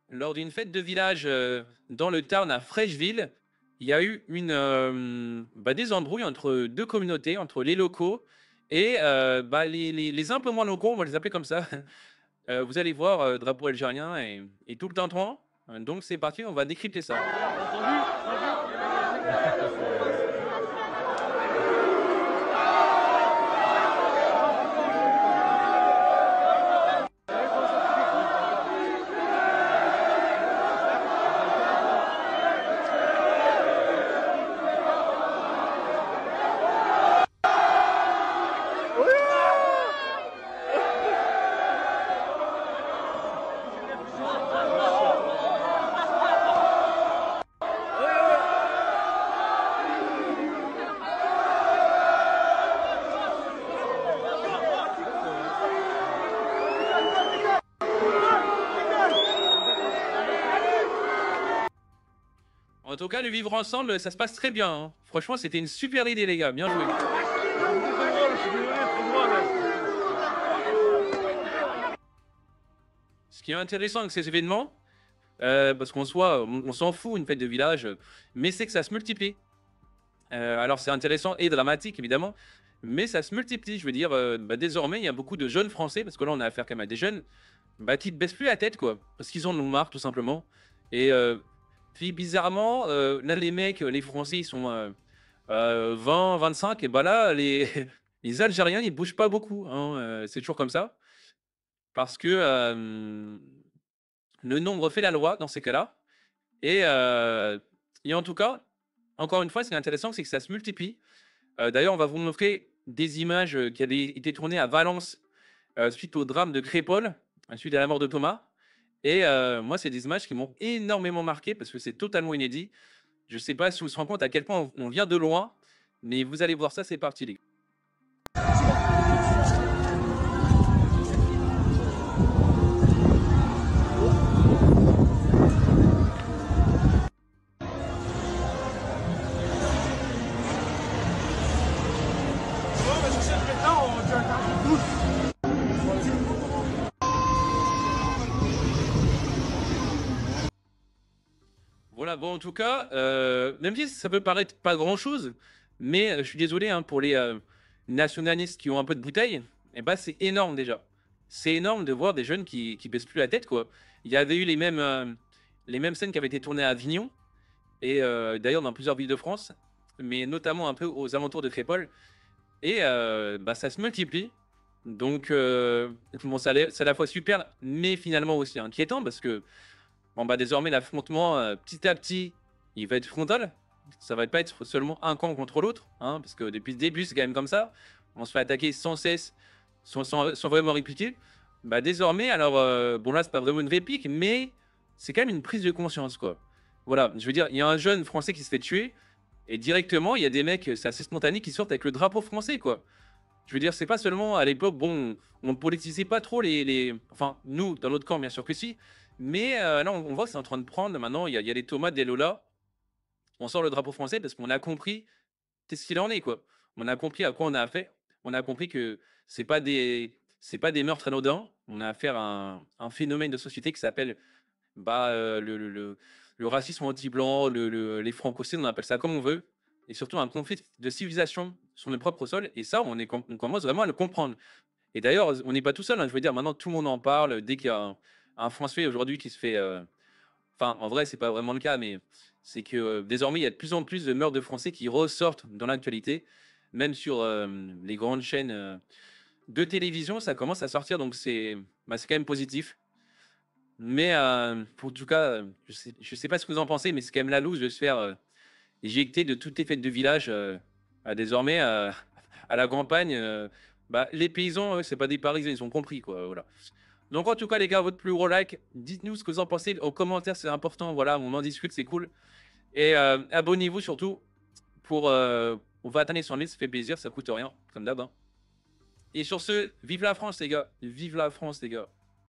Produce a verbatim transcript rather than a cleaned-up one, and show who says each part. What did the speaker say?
Speaker 1: Lors d'une fête de village, heu, dans le Tarn à Frècheville, il y a eu une, hem, bah, des embrouilles entre deux communautés, entre les locaux et heu, bah, les les les un peu moins locaux, on va les appeler comme ça. Heu, vous allez voir, heu, drapeau algérien et et tout le tintouin. Heu, donc c'est parti, on va décrypter ça. En tout cas, le vivre ensemble, ça se passe très bien, hein. Franchement, c'était une super idée les gars, bien joué. Ce qui est intéressant avec ces événements, heu, parce qu'en soi, on on s'en fout une fête de village, heu, mais c'est que ça se multiplie. Heu, alors c'est intéressant et dramatique évidemment, mais ça se multiplie. Je veux dire, heu, bah, désormais, il y a beaucoup de jeunes Français, parce que là, on a affaire quand même à des jeunes, bah, qui ne baissent plus la tête quoi, parce qu'ils en ont marre tout simplement et heu, puis bizarrement, heu, là les mecs, les Français, ils sont, heu heu, vingt vingt-cinq et bah, là les les Algériens, ils bougent pas beaucoup, hein, heu, c'est toujours comme ça. Parce que, hem, le nombre fait la loi dans ces cas-là et heu et en tout cas, encore une fois, ce qui est intéressant, c'est que ça se multiplie. Heu, d'ailleurs, on va vous montrer des images, heu, qui avaient été tournées à Valence, heu, suite au drame de Crépol, heu, suite à la mort de Thomas et heu, moi, c'est des images qui m'ont énormément marqué parce que c'est totalement inédit. Je sais pas si on se rend compte à quel point on on vient de loin, mais vous allez voir ça, c'est parti les gars. Voilà, bon, en tout cas, heu, même si ça peut paraître pas grand-chose, mais heu, je suis désolé, hein, pour les, heu, nationalistes qui ont un peu de bouteille et bah, c'est énorme déjà. C'est énorme de voir des jeunes qui qui baissent plus la tête, quoi. Il y avait eu les mêmes, hem, les mêmes scènes qui avaient été tournées à Avignon et heu, d'ailleurs dans plusieurs villes de France, mais notamment un peu aux alentours de Crépol et heu, bah, ça se multiplie. Donc heu, bon, ça l'est c'est à la fois super, mais finalement aussi inquiétant parce que bon, bah, désormais, l'affrontement, heu, petit à petit, il va être frontal. Ça va pas être seulement un camp contre l'autre, hein, parce que depuis le début, c'est quand même comme ça. On se fait attaquer sans cesse, sans sans sans vraiment répliquer. Bah, désormais, alors, heu, bon là, c'est pas vraiment une réplique, mais c'est quand même une prise de conscience, quoi. Voilà, je veux dire, il y a un jeune Français qui se fait tuer et directement, il y a des mecs, c'est assez spontané, qui sortent avec le drapeau français, quoi. Je veux dire, c'est pas seulement à l'époque, bon, on ne politisait pas trop les les enfin, nous, dans notre camp, bien sûr que si, mais heu, là, on on voit que c'est en train de prendre maintenant, il y a il y a les tomates, des Lola. On sort le drapeau français parce qu'on a compris qu'est-ce qu'il en est, quoi. On a compris à quoi on a affaire. On a compris que c'est pas des c'est pas des meurtres anodins. On a affaire à un un phénomène de société qui s'appelle, bah, heu, le le le le racisme anti-blanc, le le les francocides, on appelle ça comme on veut et surtout un conflit de civilisation sur notre propre sol et ça, on est com on commence vraiment à le comprendre. Et d'ailleurs, on n'est pas tout seul, hein, je veux dire, maintenant tout le monde en parle. Dès qu'il y a un un Français aujourd'hui qui se fait, heu, enfin, en vrai, c'est pas vraiment le cas, mais c'est que, heu, désormais, il y a de plus en plus de meurtres de Français qui ressortent dans l'actualité. Même sur, hem, les grandes chaînes, heu, de télévision, ça commence à sortir, donc c'est, bah, c'est quand même positif. Mais, heu, pour en tout cas, heu, je sais je sais pas ce que vous en pensez, mais c'est quand même la loose de se faire, heu, éjecter de toutes les fêtes de village, heu, bah, désormais, heu, à la campagne, heu, bah, les paysans, eux, c'est pas des Parisiens, ils ont compris, quoi, voilà. Donc en tout cas, les gars, votre plus gros like, dites-nous ce que vous en pensez en commentaire, c'est important. Voilà, on en discute, c'est cool. Et euh, abonnez-vous surtout pour. Euh, on va atteindre les cent mille, ça fait plaisir, ça coûte rien, comme d'hab, hein. Et sur ce, vive la France, les gars. Vive la France, les gars.